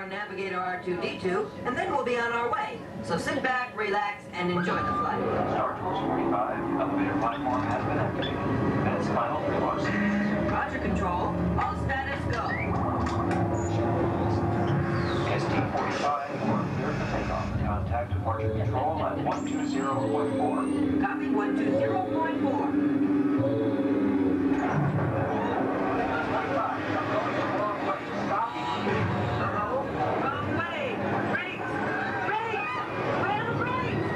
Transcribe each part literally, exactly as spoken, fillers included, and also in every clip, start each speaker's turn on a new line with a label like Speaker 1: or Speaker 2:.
Speaker 1: our navigator R two D two, and then we'll be on our way. So sit back, relax, and enjoy the flight.
Speaker 2: Star Tours forty-five, elevator platform has been activated. And its final three bar sequence.
Speaker 1: Roger, control. All status go.
Speaker 2: S T forty-five, you are clear for takeoff. Contact departure control at one two zero point four.
Speaker 1: Copy one two zero point four. Wrong way! Brakes! Brakes! Where are the brakes?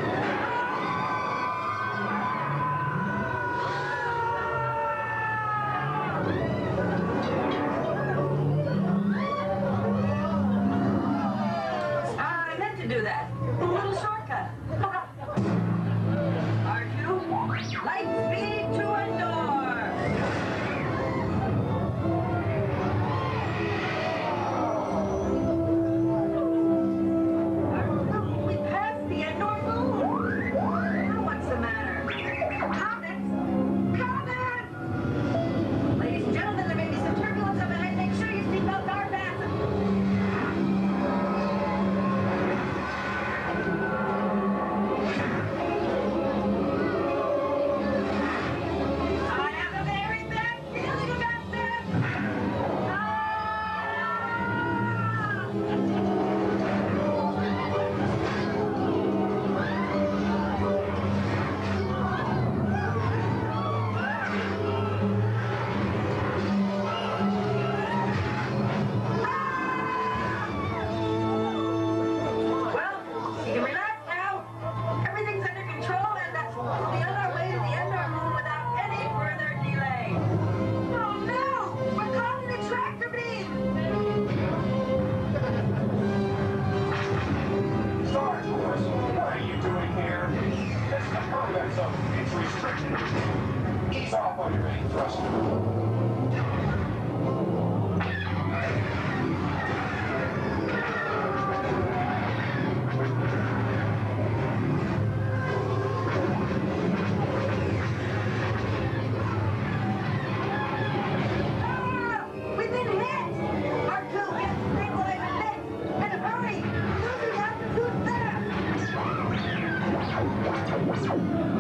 Speaker 1: Ah, I meant to do that. A little shortcut. R two, light speed to Endor! We passed the Endor moon! What's the matter? Comets! Comets! Ladies and gentlemen, there may be some turbulence up ahead. Make sure your seatbelts are fastened. I have a very bad feeling about this! Ah! Well, you can relax now. Everything's under control, and uh, we'll be on our way to the Endor moon without any further delay. Oh no! We're caught in a tractor beam!
Speaker 3: Star Tours, what are you doing here? This is a combat zone. It's restricted. Ease off on your main thruster.
Speaker 1: Ah! We've been hit! R two, get stabilizer fixed! And hurry! Losing altitude fast!